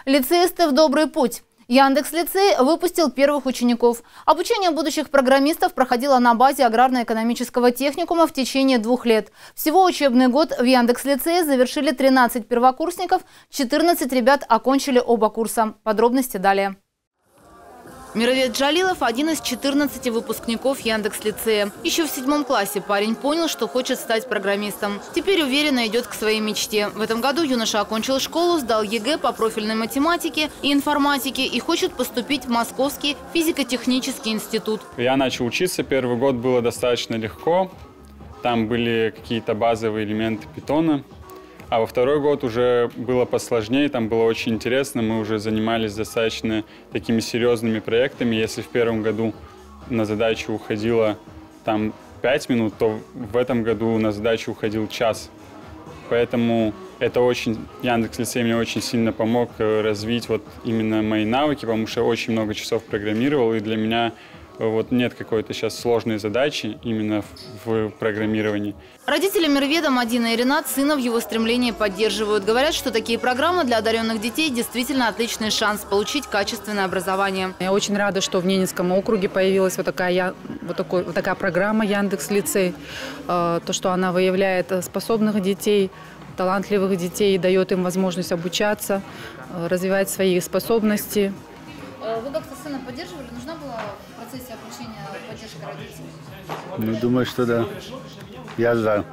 Лицеисты в добрый путь. Яндекс.Лицей выпустил первых учеников. Обучение будущих программистов проходило на базе аграрно-экономического техникума в течение 2 лет. Всего учебный год в Яндекс.Лицее завершили 13 первокурсников, 14 ребят окончили оба курса. Подробности далее. Мировед Джалилов – один из 14 выпускников Яндекс.Лицея. Еще в 7 классе парень понял, что хочет стать программистом. Теперь уверенно идет к своей мечте. В этом году юноша окончил школу, сдал ЕГЭ по профильной математике и информатике и хочет поступить в Московский физико-технический институт. Я начал учиться, первый год было достаточно легко. Там были какие-то базовые элементы питона. А во второй год уже было посложнее, там было очень интересно. Мы уже занимались достаточно такими серьезными проектами. Если в первом году на задачу уходило там 5 минут, то в этом году на задачу уходил час. Поэтому Яндекс.Лицей мне очень сильно помог развить вот именно мои навыки, потому что я очень много часов программировал, и для меня вот нет какой-то сейчас сложной задачи именно в программировании. Родители Мирведа, Мадина и Ренат сына в его стремлении поддерживают. Говорят, что такие программы для одаренных детей действительно отличный шанс получить качественное образование. Я очень рада, что в Ненецком округе появилась вот такая программа Яндекс.Лицей. То, что она выявляет способных детей, талантливых детей, дает им возможность обучаться, развивать свои способности. Вы как-то сына поддерживали? Нужна была в процессе обучения поддержка родителей? Ну, думаю, что да. Я за.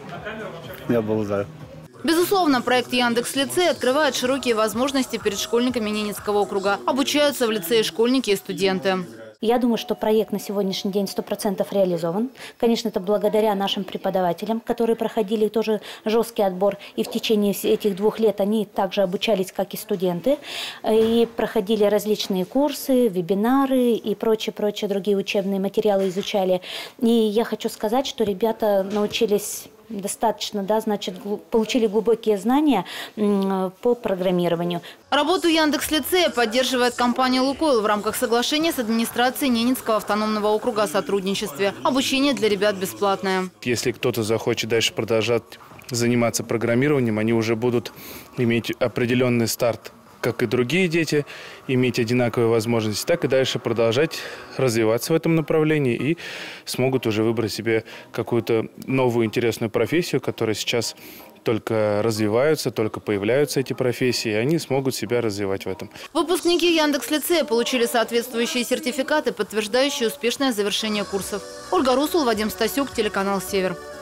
Я был за. Безусловно, проект Яндекс.Лицей открывает широкие возможности перед школьниками Ненецкого округа. Обучаются в лицее школьники и студенты. Я думаю, что проект на сегодняшний день 100% реализован. Конечно, это благодаря нашим преподавателям, которые проходили тоже жесткий отбор. И в течение этих 2 лет они также обучались, как и студенты. И проходили различные курсы, вебинары и прочие другие учебные материалы изучали. И я хочу сказать, что ребята научились достаточно, получили глубокие знания по программированию. Работу Яндекс.Лицея поддерживает компания «Лукойл» в рамках соглашения с администрацией Ненецкого автономного округа о сотрудничестве. Обучение для ребят бесплатное. Если кто-то захочет дальше продолжать заниматься программированием, они уже будут иметь определенный старт, как и другие дети, иметь одинаковые возможности, так и дальше продолжать развиваться в этом направлении и смогут уже выбрать себе какую-то новую интересную профессию, которая сейчас только развиваются, только появляются эти профессии, и они смогут себя развивать в этом. Выпускники Яндекс.Лицея получили соответствующие сертификаты, подтверждающие успешное завершение курсов. Ольга Русул, Вадим Стасюк, телеканал «Север».